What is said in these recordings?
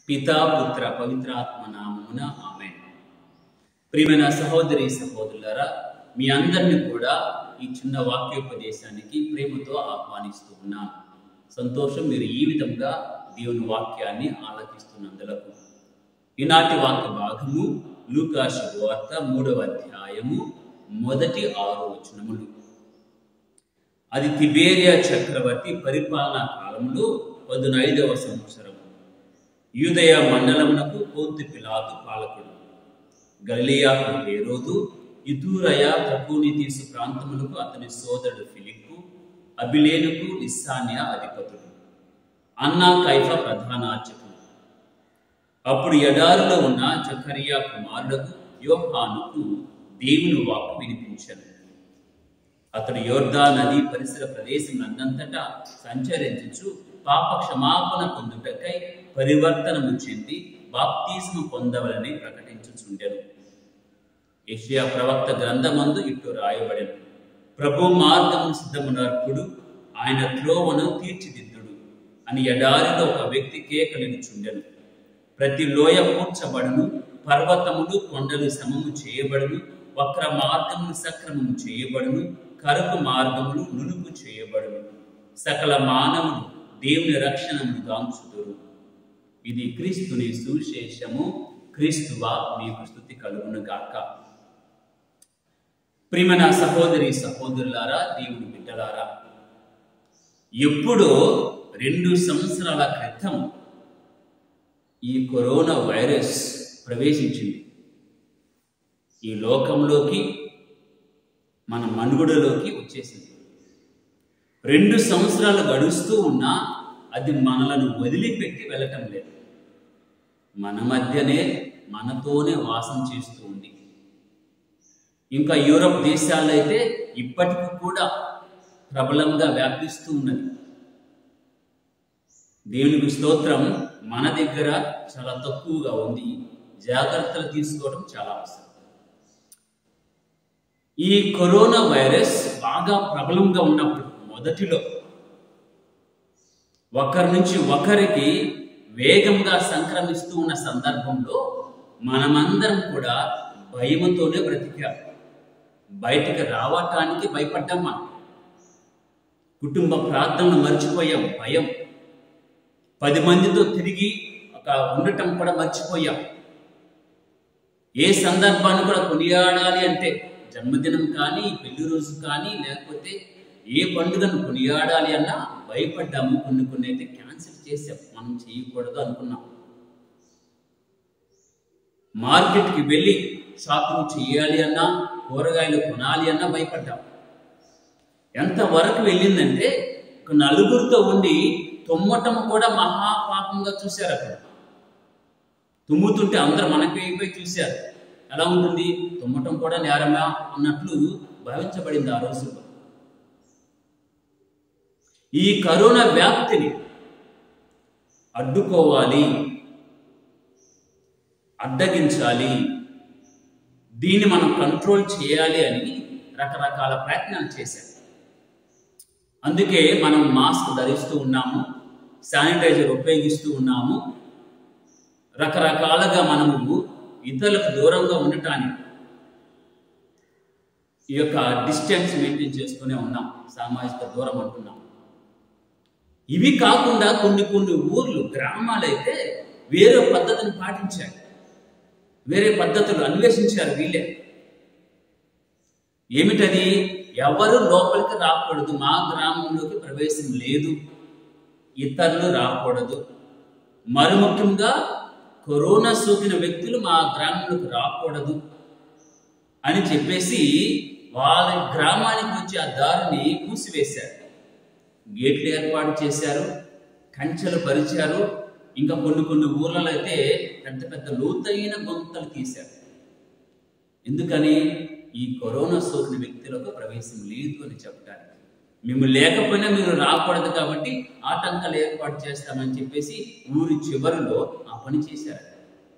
పితా పుత్ర పవిత్రాత్మ నామమున ఆమేన్. ప్రియమైన సహోదరి సహోదరులారా, మీ అందరినీ కూడా ఈ చిన్న వాక్యోపదేశానికి ప్రేమతో ఆహ్వానిస్తూ ఉన్నాను. సంతోషం, మీరు ఈ విధంగా దేవుని వాక్యాన్ని ఆలకిస్తున్నందులకు. ఈనాటి వాక్య భాగము లూకా శుభవార్త 3వ అధ్యాయము 1-6 వచనములు. అది తిబేరియా చక్రవర్తి పరిపాలనా కాలంలో 15వ సంవత్సరం. యూదయ మండలమునకు పొంతు పిలాతు పాలకుడు, గలిలయకు హేరోదు, ఇతూరయ త్రకోనితీసు ప్రాంతములకు అతని సోదరుడు ఫిలిప్పు, అబిలేనుకు లిస్సాన్య అధిపతుడు, అన్నా కైఫ ప్రధానార్చకుడు. అప్పుడు ఎడారిలో ఉన్న జకరియా కుమారుడు యోహానుకు దేవుని వాక్కు వినిపించాను. అతడు యోర్దాను నది పరిసర ప్రదేశమునందంతటా సంచరించుచు పాప క్షమాపణ పొందుటకై పరివర్తనము చెంది బాప్తిస్ము పొందవలని ప్రకటించుచుండెను. యెషయా ప్రవక్త గ్రంథమందు ఇట్లు రాయబడెను: ప్రభు మార్గమును సిద్ధమునర్పుడు, ఆయన త్రోవను తీర్చిదిద్దుడు అని ఎడారిలో ఒక వ్యక్తి కేకలినుచుండెను. ప్రతి లోయ పూడ్చబడును, పర్వతములు కొండలు సమము చేయబడును, వక్ర మార్గములు సక్రమము చేయబడును, కరుపు మార్గములు నునుపు చేయబడును. సకల మానవులు దేవుని రక్షణను గాంచుదురు. ఇది క్రీస్తుని సువిశేషము. క్రీస్తువా మీకు స్తుతి కలుగును గాక. ప్రియమైన సహోదరి సహోదరులారా, దేవుని బిడ్డలారా, ఎప్పుడో 2 సంవత్సరాల క్రితం ఈ కరోనా వైరస్ ప్రవేశించింది. ఈ లోకంలోకి, మన మనుగడలోకి వచ్చేసింది. 2 సంవత్సరాలు గడుస్తూ ఉన్నా అది మనలను వదిలిపెట్టి వెళ్ళటం లేదు. మన మధ్యనే, మనతోనే వాసం చేస్తూ ఉంది. ఇంకా యూరప్ దేశాల్లో అయితే ఇప్పటికీ కూడా ప్రబలంగా వ్యాపిస్తూ ఉన్నది. దేవునికి స్తోత్రం, మన దగ్గర చాలా తక్కువగా ఉంది. జాగ్రత్తలు తీసుకోవడం చాలా అవసరం. ఈ కరోనా వైరస్ బాగా ప్రబలంగా ఉన్నప్పుడు మొదటిలో ఒకరి నుంచి ఒకరికి వేగంగా సంక్రమిస్తూ ఉన్న సందర్భంలో మనమందరం కూడా భయంతోనే బ్రతికాం. బయటికి రావటానికి భయపడ్డాం. మనం కుటుంబ ప్రార్థనలు మర్చిపోయాం. భయం, 10 మందితో తిరిగి ఉండటం కూడా మర్చిపోయాం. ఏ సందర్భాన్ని కూడా కొనియాడాలి అంటే, జన్మదినం కానీ, పెళ్లి రోజు కానీ, లేకపోతే ఏ పండుగను కొనియాడాలి అన్నా భయపడ్డాము. కొన్ని అయితే క్యాన్సిల్ చేసాం, మనం చేయకూడదు అనుకున్నాం. మార్కెట్కి వెళ్ళి షాపింగ్ చేయాలి అన్నా, కూరగాయలు కొనాలి అన్నా భయపడ్డాం. ఎంతవరకు వెళ్ళిందంటే, ఒక నలుగురితో ఉండి తుమ్మటం కూడా మహాపాపంగా చూశారు. అక్కడ తుమ్ముతుంటే అందరూ మనకి అయిపోయి చూశారు. ఎలా ఉంటుంది? తుమ్మటం కూడా నేరమా అన్నట్లు భావించబడింది ఆ రోజుల్లో. ఈ కరోనా వ్యాప్తిని అడ్డుకోవాలి, అడ్డగించాలి, దీన్ని మనం కంట్రోల్ చేయాలి అని రకరకాల ప్రయత్నాలు చేశారు. అందుకే మనం మాస్క్ ధరిస్తూ ఉన్నాము, శానిటైజర్ ఉపయోగిస్తూ ఉన్నాము. రకరకాలుగా మనము ఇతరులకు దూరంగా ఉండటానికి ఈ యొక్క డిస్టెన్స్ మెయింటైన్ చేస్తూనే ఉన్నాం. సామాజిక దూరం అంటున్నాం. ఇవి కాకుండా కొన్ని ఊర్లు, గ్రామాలైతే వేరే పద్ధతిని పాటించారు. వేరే పద్ధతులు అన్వేషించారు వీళ్ళే. ఏమిటది? ఎవరు లోపలికి రాకూడదు, మా గ్రామంలోకి ప్రవేశం లేదు, ఇతరులు రాకూడదు, మరి ముఖ్యంగా కరోనా సోకిన వ్యక్తులు మా గ్రామంలోకి రాకూడదు అని చెప్పేసి వాళ్ళ గ్రామానికి వచ్చి ఆ దారిని మూసివేశారు. గేట్లు ఏర్పాటు చేశారు, కంచెలు పరిచారు. ఇంకా కొన్ని ఊర్లలో అయితే పెద్ద లోతైన గొంతలు తీశారు. ఎందుకని? ఈ కరోనా సోకిన వ్యక్తులకు ప్రవేశం లేదు అని చెప్పడానికి. మేము లేకపోయినా మీరు రాకూడదు కాబట్టి ఆటంకాలు ఏర్పాటు చేస్తామని చెప్పేసి ఊరి చివరిలో ఆ పని చేశారు.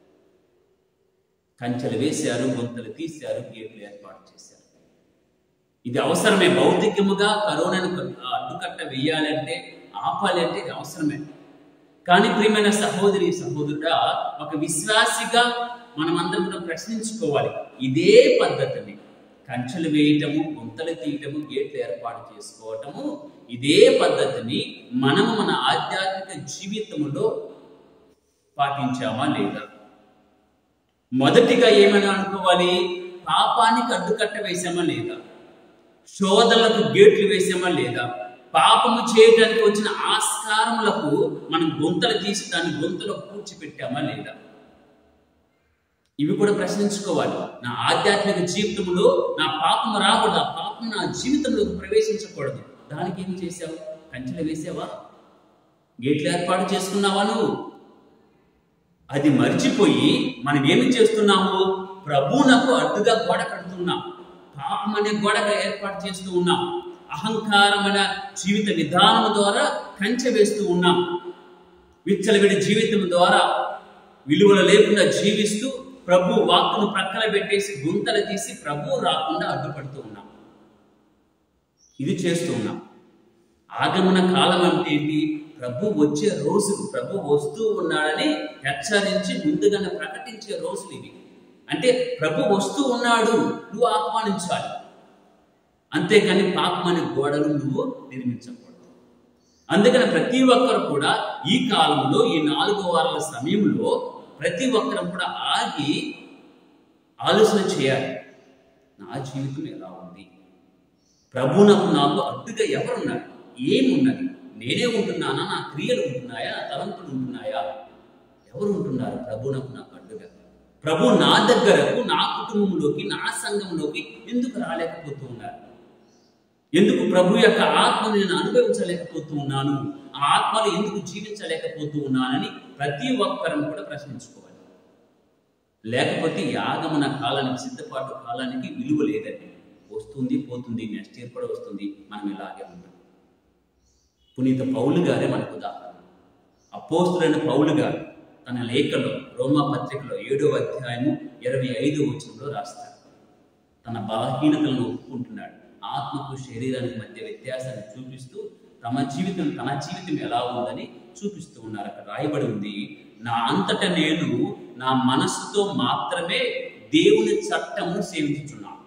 కంచెలు వేశారు, గొంతలు తీశారు, గేట్లు ఏర్పాటు చేశారు. ఇది అవసరమే. భౌతికముగా కరోనాను అడ్డుకట్ట వేయాలంటే, ఆపాలి అంటే ఇది అవసరమే. కానీ ప్రియమైన సహోదరి సహోదరుడా, ఒక విశ్వాసిగా మనమందరం కూడా ప్రశ్నించుకోవాలి. ఇదే పద్ధతిని కంచెలు వేయటము, గుంతలు తీయటము, గేట్లు ఏర్పాటు చేసుకోవటము, ఇదే పద్ధతిని మనము మన ఆధ్యాత్మిక జీవితంలో పాటించామా లేదా? మొదటిగా ఏమైనా అనుకోవాలి, పాపానికి అడ్డుకట్ట వేసామా లేదా? శోధనలకు గేట్లు వేసామా లేదా? పాపము చేయడానికి వచ్చిన ఆస్కారములకు మనం గుంతలు తీసి దాన్ని గుంతలో పూడ్చిపెట్టామా లేదా? ఇవి కూడా ప్రశ్నించుకోవాలి. నా ఆధ్యాత్మిక జీవితంలో నా పాపం రాకూడదు, ఆ పాపం నా జీవితంలోకి ప్రవేశించకూడదు. దానికి ఏం చేసావు? కంచెలు వేసావా? గేట్లు ఏర్పాటు చేసుకున్నావా నువ్వు? అది మర్చిపోయి మనం ఏమి చేస్తున్నాము? ప్రభువునకు అడ్డుగా గోడ కడుతున్నాం, పాపం అనే గోడ ఏర్పాటు చేస్తూ ఉన్నాం, అహంకారమైన జీవిత విధానం ద్వారా కంచె వేస్తూ ఉన్నాం, విచ్చలవిడి జీవితం ద్వారా విలువలు లేకుండా జీవిస్తూ ప్రభు వాక్కును ప్రక్కన పెట్టేసి గుంతలు తీసి ప్రభు రాకుండా అడ్డుపడుతూ ఉన్నాం. ఇది చేస్తూ ఉన్నాం. ఆగమన కాలం అంటే ఏంటి? ప్రభు వచ్చే రోజులు, ప్రభు వస్తూ ఉన్నాడని హెచ్చరించి ముందుగానే ప్రకటించే రోజులు ఇవి. అంటే ప్రభు వస్తూ ఉన్నాడు, నువ్వు ఆహ్వానించాలి. అంతేకాని పాపం అనే గోడలు నువ్వు నిర్మించకూడదు. అందుకని ప్రతి ఒక్కరు కూడా ఈ కాలంలో, ఈ 4 వారాల సమయంలో ప్రతి ఒక్కరం కూడా ఆగి ఆలోచన చేయాలి. నా జీవితం ఎలా ఉంది? ప్రభువునకు నాకు అడ్డుగా ఎవరున్నారు? ఏమున్నది? నేనే ఉంటున్నానా? నా క్రియలు ఉంటున్నాయా? నా తలంపులు ఉంటున్నాయా? ఎవరు ఉంటున్నారు ప్రభువునకు నాకు అడ్డుగా? ప్రభు నా దగ్గరకు, నా కుటుంబంలోకి, నా సంఘంలోకి ఎందుకు రాలేకపోతూ ఉన్నారు? ఎందుకు ప్రభు యొక్క ఆత్మను నేను అనుభవించలేకపోతూ ఉన్నాను? ఆ ఆత్మలు ఎందుకు జీవించలేకపోతూ ఉన్నానని ప్రతి ఒక్కరం కూడా ప్రశ్నించుకోవాలి. లేకపోతే ఈ ఆగమన కాలానికి, సిద్ధపాటు కాలానికి విలువ లేదండి. వస్తుంది, పోతుంది, నెక్స్ట్ ఇయర్ కూడా వస్తుంది, మనం ఇలాగే ఉంటాం. పునీత పౌలు గారే మనకు ఉదాహరణ. అపోస్తులైన పౌలు గారు తన లేఖలో, రోమా పత్రికలో 7వ అధ్యాయము 25వ వచనంలో రాస్తారు. తన బలహీనతలను ఒప్పుకుంటున్నాడు. ఆత్మకు శరీరానికి మధ్య వ్యత్యాసాన్ని చూపిస్తూ తన జీవితం ఎలా ఉందని చూపిస్తూ ఉన్నారు. అక్కడ రాయబడి ఉంది, నా అంతట నేను నా మనస్సుతో మాత్రమే దేవుని చట్టమును సేవించుచున్నాను,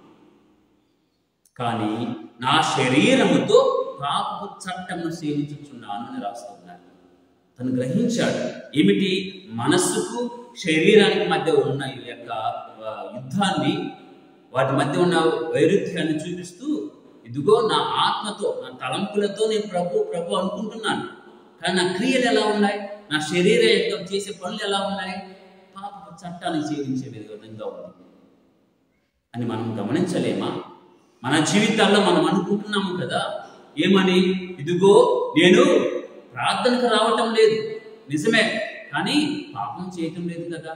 కానీ నా శరీరముతో పాపపు చట్టమును సేవించుచున్నాను అని రాస్తున్నారు. తను గ్రహించాడు ఏమిటి? మనస్సుకు శరీరానికి మధ్య ఉన్న ఈ యొక్క యుద్ధాన్ని, వాటి మధ్య ఉన్న వైరుధ్యాన్ని చూపిస్తూ, ఇదిగో నా ఆత్మతో, నా తలంపులతో నేను ప్రభు అనుకుంటున్నాను, కానీ నా క్రియలు ఎలా ఉన్నాయి? నా శరీరం యొక్క చేసే పనులు ఎలా ఉన్నాయి? పాపపు చట్టాన్ని సేవించే విధంగా ఉంది అని మనం గమనించలేమా? మన జీవితాల్లో మనం అనుకుంటున్నాము కదా, ఏమని? ఇదిగో నేను ప్రార్థనకు రావటం లేదు, నిజమే, కానీ పాపం చేయటం లేదు కదా.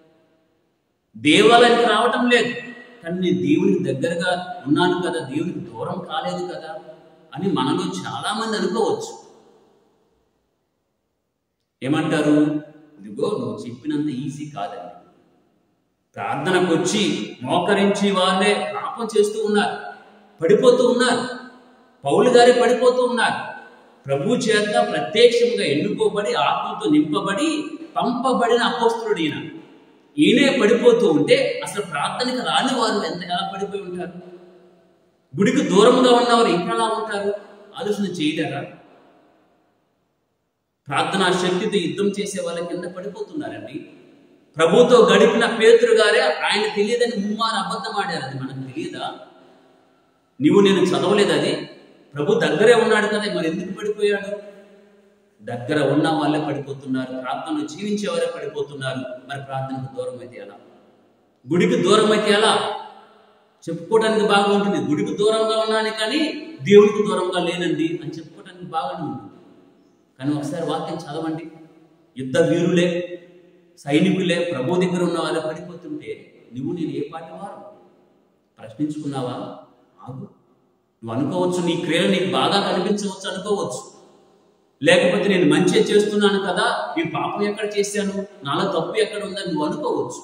దేవాలయానికి రావటం లేదు, కానీ నేను దేవునికి దగ్గరగా ఉన్నాను కదా, దేవునికి దూరం కాలేదు కదా అని మనలో చాలా మంది అనుకోవచ్చు. ఏమంటారు? ఇదిగో నువ్వు చెప్పినంత ఈజీ కాదండి. ప్రార్థనకు వచ్చి మోకరించి వాళ్ళే పాపం చేస్తూ ఉన్నారు, పడిపోతూ ఉన్నారు. పౌలు గారే పడిపోతూ ఉన్నారు. ప్రభు చేత ప్రత్యక్షంగా ఎన్నుకోబడి, ఆత్మతో నింపబడి, పంపబడిన అపోస్తలుడు ఈయన. ఈయనే పడిపోతూ ఉంటే అసలు ప్రార్థనకు రాని వారు ఎలా పడిపోయి ఉంటారు? గుడికి దూరంగా ఉన్నవారు ఇంకెలా ఉంటారు? ఆలోచన చేయలేరా? ప్రార్థనా శక్తితో యుద్ధం చేసే వాళ్ళ కింద పడిపోతున్నారండి. ప్రభుతో గడిపిన పేతురు గారే ఆయన తెలియదని ముమ్మారు అబద్ధం ఆడారు. అది మనకు తెలియదా? నేను చదవలేదు అది. ప్రభు దగ్గరే ఉన్నాడు కదా, మరి ఎందుకు పడిపోయాడు? దగ్గర ఉన్న వాళ్ళే పడిపోతున్నారు, ప్రార్థనలు జీవించేవారే పడిపోతున్నారు. మరి ప్రార్థనకు దూరం అయితే ఎలా? గుడికి దూరం అయితే ఎలా? చెప్పుకోవడానికి బాగా ఉంటుంది, గుడికి దూరంగా ఉన్నాను కానీ దేవునికి దూరంగా లేనండి అని చెప్పుకోవడానికి బాగానే ఉంటుంది. కానీ ఒకసారి వాక్యం చదవండి. యుద్ధ వీరులే, సైనికులే ప్రభు దగ్గర ఉన్న వాళ్ళే పడిపోతుంటే నేను ఏ పాటి వారు? ప్రశ్నించుకున్నావా? ఆగు. నువ్వు అనుకోవచ్చు, నీ క్రియలు నీకు బాగా కనిపించవచ్చు అనుకోవచ్చు, లేకపోతే నేను మంచి చేస్తున్నాను కదా, ఈ పాపం ఎక్కడ చేశాను, నాలో తప్పు ఎక్కడ ఉందని నువ్వు అనుకోవచ్చు.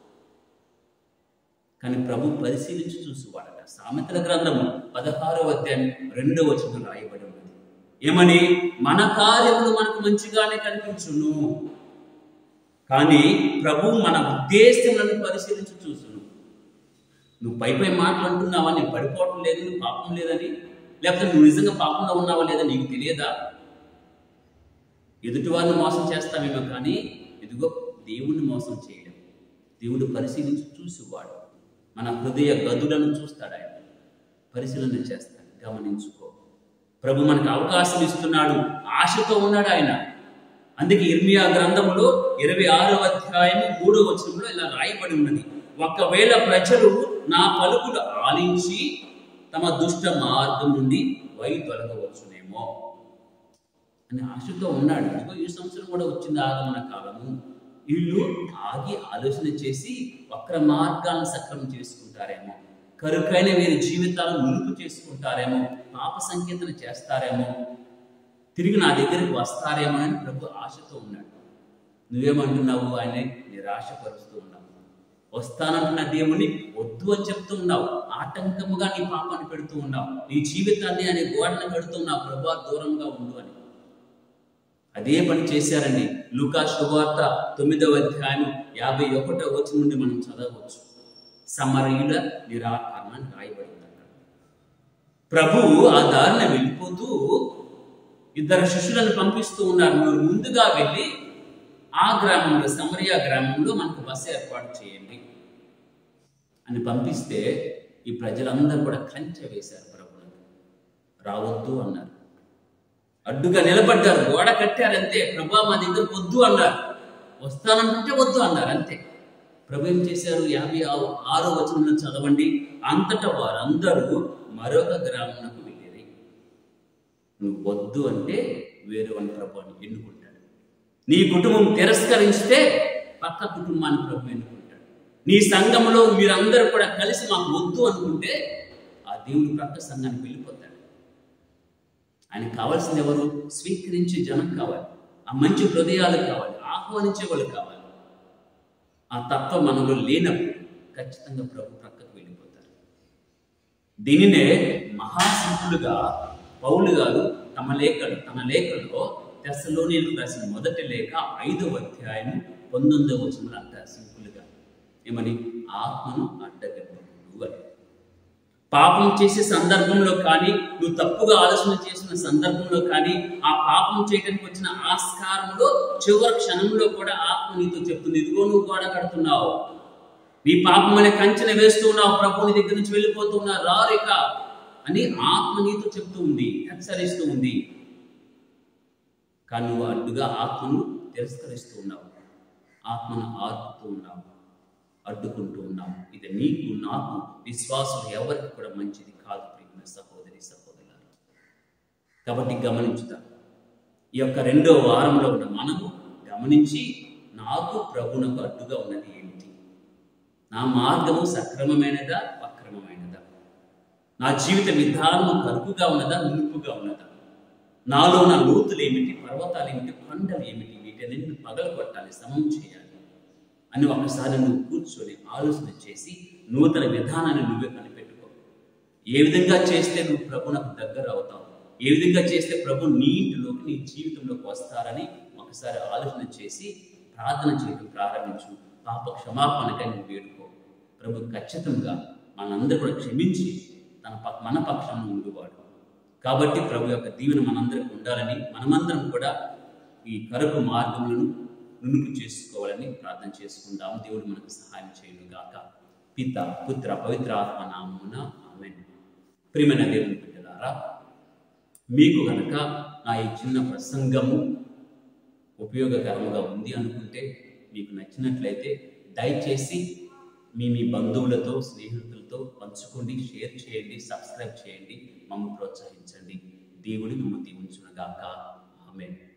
కానీ ప్రభు పరిశీలించి చూసేవాడట. సామెతల గ్రంథము 16వ అధ్యాయం 2వ వచనం రాయబడి ఉన్నది. ఏమని? మన కార్యములు మనకు మంచిగానే కనిపించును, కానీ ప్రభు మన ఉద్దేశములను పరిశీలించి చూసును. నువ్వు పై మాటలు అంటున్నావా, నీకు పడిపోవటం లేదు, నువ్వు పాపం లేదని, లేకపోతే నువ్వు నిజంగా పాపంలో ఉన్నావా లేదా నీకు తెలియదా? ఎదుటి వారిని మోసం చేస్తామేమో, కానీ ఇదిగో దేవుణ్ణి మోసం చేయలేం. దేవుడు పరిశీలించి చూసేవాడు. మన హృదయ గదులను చూస్తాడు, ఆయన పరిశీలన చేస్తాడు. గమనించుకో, ప్రభు మనకు అవకాశం ఇస్తున్నాడు, ఆశతో ఉన్నాడు ఆయన. అందుకే ఇర్మియా గ్రంథంలో 26వ అధ్యాయము 3వ వచనంలో ఇలా రాయబడి ఉన్నది, ఒకవేళ ప్రజలు నా పలుకులు ఆలించి తమ దుష్ట మార్గం నుండి తొలగవచ్చునేమో అని ఆశతో ఉన్నాడు. ఇదిగో ఈ సంవత్సరం కూడా వచ్చింది ఆగమన కాలము. వీళ్ళు ఆగి ఆలోచన చేసి వక్ర మార్గాలను సక్రమం చేసుకుంటారేమో, కరుకైన వీరి జీవితాలను నిలుపు చేసుకుంటారేమో, పాప సంకీర్తన చేస్తారేమో, తిరిగి నా దగ్గరికి వస్తారేమో అని ప్రభు ఆశతో ఉన్నాడు. నువ్వేమంటున్నావు? ఆయన నిరాశపరుస్తూ ఉన్నావు. వస్తానంటున్న దేవుని వద్దు అని చెప్తూ ఉన్నావు. ఆటంకముగా నీ పాపాన్ని పెడుతూ ఉన్నావు. నీ జీవితాన్ని అనే గోడను కడుతూ ఉన్నావు, ప్రభు దూరంగా ఉండు అని. అదే పని చేశారండి. లూకా శుభవార్త 9వ అధ్యాయం 51వ వచనం నుండి మనం చదవచ్చు. సమరయుల నిరాకరణ రాయబడింది అక్కడ. ప్రభువు ఆ దారిన వెళ్ళిపోతూ ఇద్దరు శిష్యులను పంపిస్తూ ఉన్నారు. మీరు ముందుగా వెళ్ళి ఆ గ్రామంలో, సమరియా గ్రామంలో మనకు బస్సు ఏర్పాటు చేయండి అని పంపిస్తే ఈ ప్రజలందరూ కూడా కంచె వేశారు. ప్రభువుని రావద్దు అన్నారు. అడ్డుగా నిలబడ్డారు, గోడ కట్టారు అంతే. ప్రభు మా దగ్గర వద్దు అన్నారు. వస్తానంటే వద్దు అన్నారు అంతే. ప్రభు ఏం చేశారు? 56వ వచనంలో చదవండి. అంతటా వారందరూ మరొక గ్రామంకు వెళ్ళేది. నువ్వు వద్దు అంటే వేరే వాళ్ళ ప్రభుని ఎన్నుకుంటాడు. నీ కుటుంబం తిరస్కరిస్తే పక్క కుటుంబాన్ని ప్రభు ఎన్నుకుంటాడు. నీ సంఘంలో మీరందరూ కూడా కలిసి మాకు వద్దు అనుకుంటే ఆ దేవుడు ప్రక్క సంఘానికి వెళ్ళిపోతాడు. ఆయనకు కావాల్సింది ఎవరు? స్వీకరించే జనం కావాలి, ఆ మంచి హృదయాలు కావాలి, ఆహ్వానించే వాళ్ళు కావాలి. ఆ తత్వం మనలో లేనప్పుడు ఖచ్చితంగా ప్రభు ప్రక్కకు వెళ్ళిపోతారు. దీనినే మహాసింపులుగా పౌలు గారు తన లేఖలో తెస్సలోనీయులకు రాసిన మొదటి లేఖ 5వ అధ్యాయం 19వ వచనంలో అంటారు సింపుల్గా. ఏమని? ఆత్మను అడ్డగింపకూడదు అని. పాపం చేసే సందర్భంలో కానీ, నువ్వు తప్పుగా ఆలోచన చేసిన సందర్భంలో కానీ, ఆ పాపం చేయడానికి వచ్చిన ఆస్కారంలో చివరి క్షణంలో కూడా ఆత్మ నీతో చెప్తుంది, ఇదిగో నువ్వు గోడ కడుతున్నావు, నీ పాపం అనే కంచెన వేస్తూ ఉన్నావు, ప్రభుని దగ్గర నుంచి వెళ్ళిపోతూ ఉన్నా, రారిక అని ఆత్మ నీతో చెప్తూ ఉంది, హెచ్చరిస్తూ ఉంది. కానీ నువ్వు అడ్డుగా ఆత్మను తిరస్కరిస్తూ ఉన్నావు, ఆత్మను ఆర్పుతూ ఉన్నావు, అడ్డుకుంటూ ఉన్నాము. ఇది నీకు నాకు విశ్వాసులు ఎవరికి కూడా మంచిది కాదు ప్రియమైన సహోదరి సహోదరులారా. కాబట్టి గమనించుతా, ఈ యొక్క 2వ వారంలో ఉన్న మనము గమనించి, నాకు ప్రభునకు అడ్డుగా ఉన్నది ఏమిటి? నా మార్గము సక్రమమైనదా వక్రమమైనదా? నా జీవిత విధానము కరుకుగా ఉన్నదా నునుపుగా ఉన్నదా? నాలో నా లోతులు ఏమిటి, పర్వతాలు ఏమిటి, కొండలు ఏమిటి? వీటన్నింటిని పగలు కొట్టాలి, సమం చేయాలి అని ఒకసారి నువ్వు కూర్చొని ఆలోచన చేసి నూతన విధానాన్ని నువ్వే కనిపెట్టుకో. ఏ విధంగా చేస్తే నువ్వు ప్రభునకు దగ్గర అవుతావు, ఏ విధంగా చేస్తే ప్రభు నీ ఇంటిలోకి, నీ జీవితంలోకి వస్తారని ఒకసారి ఆలోచన చేసి ప్రార్థన చేయడం ప్రారంభించు. పాప క్షమాపణకై నువ్వు వేడుకో. ప్రభు ఖచ్చితంగా మనందరూ కూడా క్షమించి మన పక్షంలో ఉండువాడు. కాబట్టి ప్రభు యొక్క దీవెన మనందరికి ఉండాలని, మనమందరం కూడా ఈ కరుకు మార్గములను నునుపు చేసుకోవాలని ప్రార్థన చేసుకుందాం. దేవుడు మనకు సహాయం చేయను గాక. పిత పుత్ర పవిత్ర ఆత్మ నామమున ఆమేన్. ప్రియమైన దేవుని బిడ్డలారా, మీకు కనుక నా ఈ చిన్న ప్రసంగము ఉపయోగకరంగా ఉంది అనుకుంటే, మీకు నచ్చినట్లయితే దయచేసి మీ బంధువులతో, స్నేహితులతో పంచుకోండి, షేర్ చేయండి, సబ్స్క్రైబ్ చేయండి, మమ్మల్ని ప్రోత్సహించండి. దేవుడి మిమ్మల్ని దీవించును గాక. ఆమేన్.